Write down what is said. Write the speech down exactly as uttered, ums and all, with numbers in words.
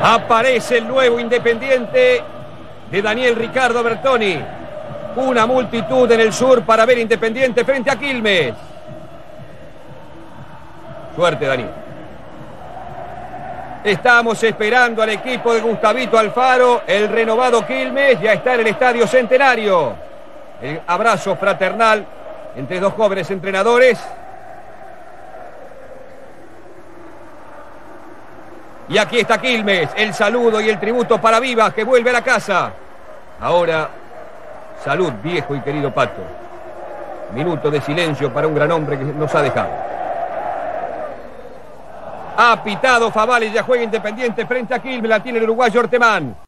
Aparece el nuevo Independiente de Daniel Ricardo Bertoni. Una multitud en el sur para ver Independiente frente a Quilmes. Suerte, Daniel. Estamos esperando al equipo de Gustavito Alfaro. El renovado Quilmes ya está en el Estadio Centenario. El abrazo fraternal entre dos jóvenes entrenadores. Y aquí está Quilmes, el saludo y el tributo para Vivas, que vuelve a la casa. Ahora, salud, viejo y querido Pato. Minuto de silencio para un gran hombre que nos ha dejado. Ha pitado Favale, ya juega Independiente frente a Quilmes, la tiene el uruguayo Ortemán.